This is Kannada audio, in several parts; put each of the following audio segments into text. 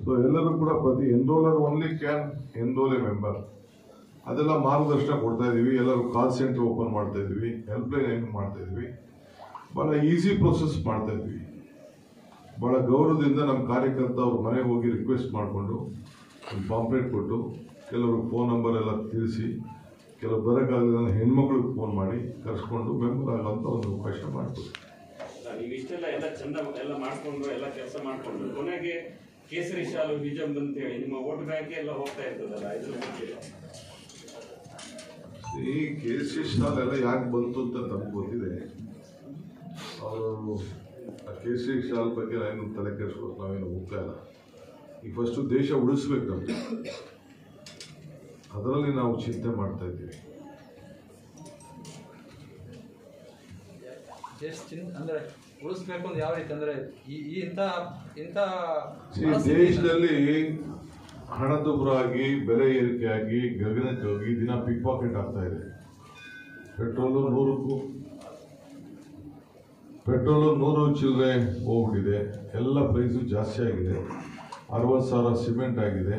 ಸೊ ಎಲ್ಲರೂ ಕೂಡ ಪ್ರತಿ enroller only can enroll a member, ಅದೆಲ್ಲ ಮಾರ್ಗದರ್ಶನ ಕೊಡ್ತಾ ಇದೀವಿ. ಎಲ್ಲರೂ ಕಾಲ್ ಸೆಂಟರ್ ಓಪನ್ ಮಾಡ್ತಾ ಇದೀವಿ, ಹೆಲ್ಪ್ಲೈನ್ ಮಾಡ್ತಾ ಇದೀವಿ. ಬಹಳ ಈಸಿ ಪ್ರೊಸೆಸ್ ಮಾಡ್ತಾ ಇದ್ವಿ. ಬಹಳ ಗೌರವದಿಂದ ನಮ್ಮ ಕಾರ್ಯಕರ್ತ ಅವ್ರ ಮನೆಗೆ ಹೋಗಿ ರಿಕ್ವೆಸ್ಟ್ ಮಾಡಿಕೊಂಡು ಒಂದು ಪಾಂಪ್ಲೆಟ್ ಕೊಟ್ಟು, ಕೆಲವರು ಫೋನ್ ನಂಬರ್ ಎಲ್ಲ ತಿಳಿಸಿ, ಕೆಲವು ಬರೋಕ್ಕಾಗಲಿಲ್ಲ ಹೆಣ್ಮಕ್ಳಿಗೆ ಫೋನ್ ಮಾಡಿ ಕರ್ಸ್ಕೊಂಡು ಮೆಂಬರ್ ಆಗೋಂಥ ಒಂದು ಅವಕಾಶ ಮಾಡ್ತೀವಿ. ನೀವು ಇಷ್ಟೆಲ್ಲ ಎಲ್ಲ ಚಂದ ಎಲ್ಲ ಮಾಡಿಕೊಂಡು ಎಲ್ಲ ಕೆಲಸ ಮಾಡಿಕೊಂಡು ಕೊನೆಗೆ ಕೇಸರಿ ಶಾಲು ಹಿಜಬ್ ಅಂತ ಹೇಳಿ ನಿಮ್ಮ ವೋಟ್ ಬ್ಯಾಂಕ್ ಎಲ್ಲ ಹೋಗ್ತಾ ಇರ್ತದಲ್ಲ, ಇದ್ರ ಬಗ್ಗೆ ಈ ಕೇಸರಿ ಶಾಲ್ ಎಲ್ಲ ಯಾಕೆ ಬಂತು ಅಂತ ನಮ್ಗೆ ಗೊತ್ತಿದೆ. ಅವರು ಕೇಸರಿ ಶಾಲ್ ಬಗ್ಗೆ ಏನು ತಲೆ ಕೆಡಿಸ್ಬೇಕು, ನಾವೇನು ಹೋಗ್ತಾ ಇಲ್ಲ. ಈ ಫಸ್ಟು ದೇಶ ಉಳಿಸ್ಬೇಕು ನಮಗೆ, ಅದರಲ್ಲಿ ನಾವು ಚಿಂತೆ ಮಾಡ್ತಾ ಇದ್ದೀವಿ. ಅಂದ್ರೆ ಉಳಿಸ್ಬೇಕು ಅಂದ್ರೆ ಯಾವ ರೀತಿ ಅಂದ್ರೆ ದೇಶದಲ್ಲಿ ಹಣದುಬ್ಬರಾಗಿ ಬೆಲೆ ಏರಿಕೆಯಾಗಿ ಗಗನಕ್ಕೆ ಹೋಗಿ ದಿನ ಪಿಕ್ ಪಾಕೆಟ್ ಆಗ್ತಾ ಇದೆ. ಪೆಟ್ರೋಲು 100 ಚಿಲ್ಲರೆ ಹೋಗ್ಬಿಟ್ಟಿದೆ. ಎಲ್ಲ ಪ್ರೈಸು ಜಾಸ್ತಿ ಆಗಿದೆ. 60,000 ಸಿಮೆಂಟ್ ಆಗಿದೆ,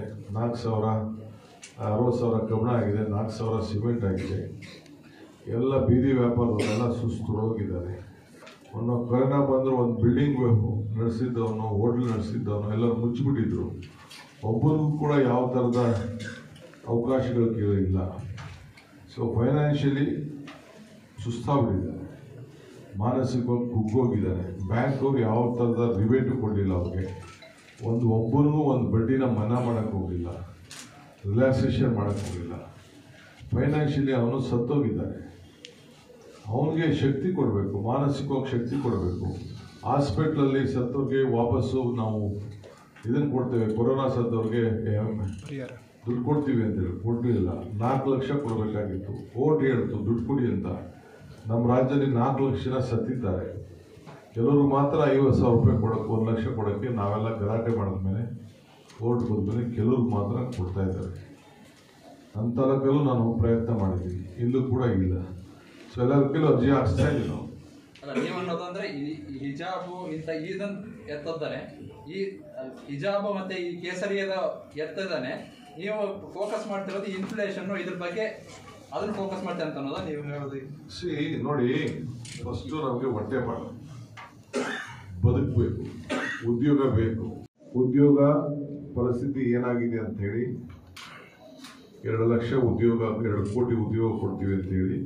60,000 ಕಬ್ಬಣ ಆಗಿದೆ, 4,000 ಸಿಮೆಂಟ್ ಆಗಿದೆ. ಎಲ್ಲ ಬೀದಿ ವ್ಯಾಪಾರದವರೆಲ್ಲ ಸುಸ್ತು ಹೋಗಿದ್ದಾರೆ. ಒಂದು ಕೊರೋನಾ ಬಂದರೂ ಒಂದು ಬಿಲ್ಡಿಂಗ್ ನಡೆಸಿದ್ದವನು, ಹೋಟ್ಲ್ ನಡೆಸಿದ್ದವನು ಎಲ್ಲರೂ ಮುಚ್ಚಿಬಿಟ್ಟಿದ್ರು. ಒಬ್ಬರಿಗೂ ಕೂಡ ಯಾವ ಥರದ ಅವಕಾಶಗಳು ಕೇಳಿಲ್ಲ. ಸೊ ಫೈನಾನ್ಷಿಯಲಿ ಸುಸ್ತಾಗ್ಬಿಟ್ಟಿದ್ದಾರೆ, ಮಾನಸಿಕವಾಗಿ ಕುಗ್ಗೋಗಿದ್ದಾರೆ. ಬ್ಯಾಂಕ್ಗೆ ಯಾವ ಥರದ ರಿಬೇಟು ಕೊಡಲಿಲ್ಲ ಅವ್ರಿಗೆ. ಒಬ್ಬರಿಗೂ ಒಂದು ಬಡ್ಡಿನ ಮನ್ನಾ ಮಾಡೋಕ್ಕೆ ಹೋಗಲಿಲ್ಲ, ರಿಲ್ಯಾಕ್ಸೇಷನ್ ಮಾಡೋಕ್ಕೆ ಹೋಗಲಿಲ್ಲ. ಫೈನಾನ್ಷಿಯಲಿ ಅವನು ಸತ್ತೋಗಿದ್ದಾನೆ. ಅವನಿಗೆ ಶಕ್ತಿ ಕೊಡಬೇಕು, ಮಾನಸಿಕವಾಗಿ ಶಕ್ತಿ ಕೊಡಬೇಕು. ಹಾಸ್ಪಿಟ್ಲಲ್ಲಿ ಸತ್ತವ್ರಿಗೆ ವಾಪಸ್ಸು ನಾವು ಇದನ್ನು ಕೊಡ್ತೇವೆ, ಕೊರೋನಾ ಸತ್ತವ್ರಿಗೆ ದುಡ್ಡು ಕೊಡ್ತೀವಿ ಅಂತೇಳಿ ಕೊಡಲಿಲ್ಲ. 4 ಲಕ್ಷ ಕೊಡಬೇಕಾಗಿತ್ತು. ಓಟ್ ಹೇಳ್ತು ದುಡ್ಡು ಕೊಡಿ ಅಂತ. ನಮ್ಮ ರಾಜ್ಯದಲ್ಲಿ 4 ಲಕ್ಷ ಜನ ಸತ್ತಿದ್ದಾರೆ. ಕೆಲವರು ಮಾತ್ರ 50,000 ರೂಪಾಯಿ ಕೊಡೋಕ್ಕೆ, 1 ಲಕ್ಷ ಕೊಡೋಕ್ಕೆ ನಾವೆಲ್ಲ ಗಲಾಟೆ ಮಾಡಿದ್ಮೇಲೆ ಓಟ್ ಬಂದ್ಮೇಲೆ ಕೆಲವ್ರಿಗೆ ಮಾತ್ರ ಕೊಡ್ತಾ ಇದ್ದಾರೆ. ಅಂತಲಕ್ಕಲ್ಲೂ ನಾನು ಪ್ರಯತ್ನ ಮಾಡಿದ್ದೀನಿ, ಇಲ್ಲೂ ಕೂಡ ಇಲ್ಲ. ಸೊ ಎಲ್ಲರಿಗೂ ಅರ್ಜಿ ಹಾಕ್ಸ್ತಾ ಇದ್ದೀವಿ ನಾವು. ನೀವು ಅನ್ನೋದಂದ್ರೆ ಹಿಜಾಬು ಇಂಥ ಇದನ್ನು ಎತ್ತಿದ್ದಾನೆ, ಈ ಹಿಜಾಬು ಮತ್ತೆ ಈ ಕೇಸರಿಯದ ಎತ್ತದಾನೆ. ನೀವು ಫೋಕಸ್ ಮಾಡ್ತಿರೋದು ಇನ್ಫ್ಲೇಷನ್, ಇದ್ರ ಬಗ್ಗೆ ಅದನ್ನ ಫೋಕಸ್ ಮಾಡ್ತೇನೆ ಅಂತ ಅನ್ನೋದ ನೀವು ಹೇಳೋದು? ನೋಡಿ, ಫಸ್ಟು ನಮಗೆ ಹೊಟ್ಟೆ ಪಾಠ, ಬದುಕಬೇಕು, ಉದ್ಯೋಗ ಬೇಕು. ಉದ್ಯೋಗ ಪರಿಸ್ಥಿತಿ ಏನಾಗಿದೆ ಅಂತ ಹೇಳಿ 2 ಲಕ್ಷ ಉದ್ಯೋಗ, 2 ಕೋಟಿ ಉದ್ಯೋಗ ಕೊಡ್ತೀವಿ ಅಂತ ಹೇಳಿ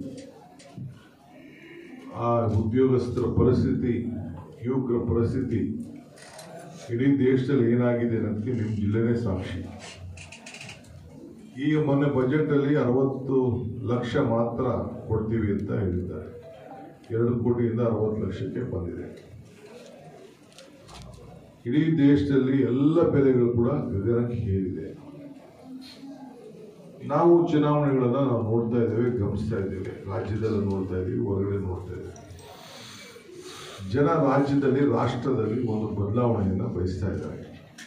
ಆ ಉದ್ಯೋಗಸ್ಥರ ಪರಿಸ್ಥಿತಿ, ಯುವಕರ ಪರಿಸ್ಥಿತಿ ಇಡೀ ದೇಶದಲ್ಲಿ ಏನಾಗಿದೆ ಅನ್ನೋದಕ್ಕೆ ನಿಮ್ಮ ಜಿಲ್ಲೆನೇ ಸಾಕ್ಷಿ. ಈಗ ಮೊನ್ನೆ ಬಜೆಟಲ್ಲಿ 60 ಲಕ್ಷ ಮಾತ್ರ ಕೊಡ್ತೀವಿ ಅಂತ ಹೇಳಿದ್ದಾರೆ. 2 ಕೋಟಿಯಿಂದ 60 ಲಕ್ಷಕ್ಕೆ ಬಂದಿದೆ. ಇಡೀ ದೇಶದಲ್ಲಿ ಎಲ್ಲ ಬೆಲೆಗಳು ಕೂಡ ಗಗನಕ್ಕೆ ಏರಿದೆ. ನಾವು ಚುನಾವಣೆಗಳನ್ನ ನಾವು ನೋಡ್ತಾ ಇದ್ದೇವೆ, ಗಮನಿಸ್ತಾ ಇದ್ದೇವೆ. ರಾಜ್ಯದಲ್ಲಿ ನೋಡ್ತಾ ಇದ್ದೀವಿ, ಹೊರಗಡೆ ನೋಡ್ತಾ ಇದ್ದೇವೆ. ಜನ ರಾಜ್ಯದಲ್ಲಿ, ರಾಷ್ಟ್ರದಲ್ಲಿ ಒಂದು ಬದಲಾವಣೆಯನ್ನು ಬಯಸ್ತಾ ಇದ್ದಾರೆ.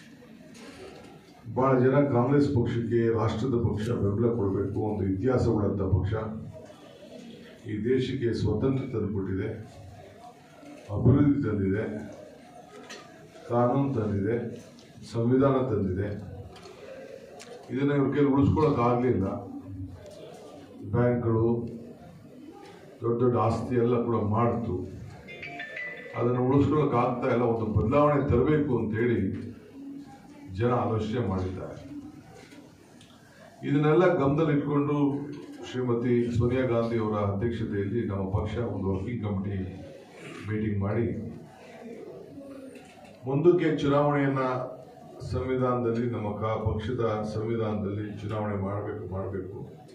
ಬಹಳ ಜನ ಕಾಂಗ್ರೆಸ್ ಪಕ್ಷಕ್ಕೆ, ರಾಷ್ಟ್ರದ ಪಕ್ಷ ಬೆಂಬಲ ಕೊಡಬೇಕು, ಒಂದು ಇತಿಹಾಸ ಉಳ್ಳಂಥ ಪಕ್ಷ, ಈ ದೇಶಕ್ಕೆ ಸ್ವತಂತ್ರ ತಂದುಕೊಟ್ಟಿದೆ, ಅಭಿವೃದ್ಧಿ ತಂದಿದೆ, ಕಾನೂನು ತಂದಿದೆ, ಸಂವಿಧಾನ ತಂದಿದೆ. ಇದನ್ನು ಇವ್ರ ಕೈಲಿ ಉಳಿಸ್ಕೊಳ್ಳೋಕ್ಕಾಗಲಿಲ್ಲ. ಬ್ಯಾಂಕ್ಗಳು ದೊಡ್ಡ ದೊಡ್ಡ ಆಸ್ತಿ ಎಲ್ಲ ಕೂಡ ಮಾಡ್ತು, ಅದನ್ನು ಉಳಿಸ್ಕೊಳ್ಳೋಕ್ಕಾಗ್ತಾ ಇಲ್ಲ. ಒಂದು ಬದಲಾವಣೆ ತರಬೇಕು ಅಂತೇಳಿ ಜನ ಆಲೋಚನೆ ಮಾಡಿದ್ದಾರೆ. ಇದನ್ನೆಲ್ಲ ಗಮನದಲ್ಲಿಟ್ಕೊಂಡು ಶ್ರೀಮತಿ ಸೋನಿಯಾ ಗಾಂಧಿ ಅವರ ಅಧ್ಯಕ್ಷತೆಯಲ್ಲಿ ನಮ್ಮ ಪಕ್ಷ ಒಂದು ವರ್ಕಿಂಗ್ ಕಮಿಟಿ ಮೀಟಿಂಗ್ ಮಾಡಿ ಮುಂದಕ್ಕೆ ಚುನಾವಣೆಯನ್ನ ಸಂವಿಧಾನದಲ್ಲಿ, ನಮ್ಮ ಪಕ್ಷದ ಸಂವಿಧಾನದಲ್ಲಿ ಚುನಾವಣೆ ಮಾಡಬೇಕು.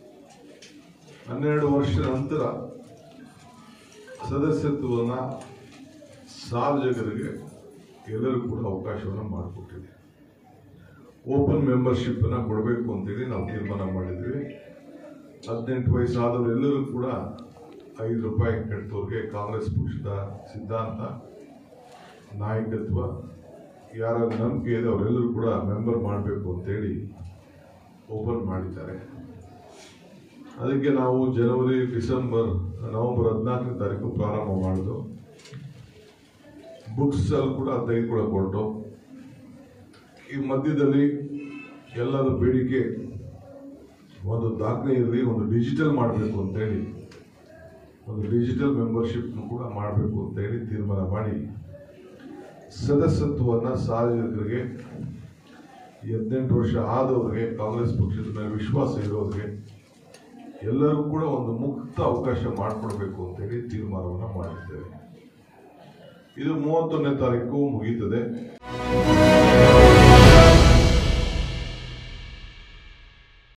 12 ವರ್ಷದ ನಂತರ ಸದಸ್ಯತ್ವವನ್ನು ಸಾರ್ವಜನಿಕರಿಗೆ ಎಲ್ಲರಿಗೂ ಕೂಡ ಅವಕಾಶವನ್ನು ಮಾಡಿಕೊಟ್ಟಿದೆ. ಓಪನ್ ಮೆಂಬರ್ಶಿಪ್ ಅನ್ನು ಕೊಡಬೇಕು ಅಂತೇಳಿ ನಾವು ತೀರ್ಮಾನ ಮಾಡಿದ್ವಿ. 18 ವಯಸ್ಸಾದವರು ಎಲ್ಲರೂ ಕೂಡ 5 ರೂಪಾಯಿ ಕಟ್ಟಿದವ್ರಿಗೆ ಕಾಂಗ್ರೆಸ್ ಪಕ್ಷದ ಸಿದ್ಧಾಂತ, ನಾಯಕತ್ವ, ಯಾರ ನಂಬಿಕೆ ಇದೆ ಅವರೆಲ್ಲರೂ ಕೂಡ ಮೆಂಬರ್ ಮಾಡಬೇಕು ಅಂತೇಳಿ ಓಪನ್ ಮಾಡಿದ್ದಾರೆ. ಅದಕ್ಕೆ ನಾವು ನವೆಂಬರ್ 14ನೇ ತಾರೀಕು ಪ್ರಾರಂಭ ಮಾಡಿದ್ದು. ಬುಕ್ಸ್ ಅಲ್ಲಿ ಕೂಡ ತೆಗೆದುಕೊಳ್ಳ ಕೊಟ್ಟು ಈ ಮಧ್ಯದಲ್ಲಿ ಎಲ್ಲರ ಬೇಡಿಕೆ ಒಂದು ದಾಖಲೆ ಇರಲಿ, ಒಂದು ಡಿಜಿಟಲ್ ಮಾಡಬೇಕು ಅಂತೇಳಿ, ಒಂದು ಡಿಜಿಟಲ್ ಮೆಂಬರ್ಶಿಪ್ ಕೂಡ ಮಾಡಬೇಕು ಅಂತೇಳಿ ತೀರ್ಮಾನ ಮಾಡಿ ಸದಸ್ಯತ್ವವನ್ನು ಸಾರ್ವಜನಿಕರಿಗೆ 18 ವರ್ಷ ಆದವರಿಗೆ, ಕಾಂಗ್ರೆಸ್ ಪಕ್ಷದ ಮೇಲೆ ವಿಶ್ವಾಸ ಇರೋರಿಗೆ ಎಲ್ಲರೂ ಕೂಡ ಒಂದು ಮುಕ್ತ ಅವಕಾಶ ಮಾಡಿಕೊಡ್ಬೇಕು ಅಂತೇಳಿ ತೀರ್ಮಾನವನ್ನು ಮಾಡಿದ್ದೇವೆ. ಇದು 31ನೇ ತಾರೀಕು ಮುಗೀತದೆ.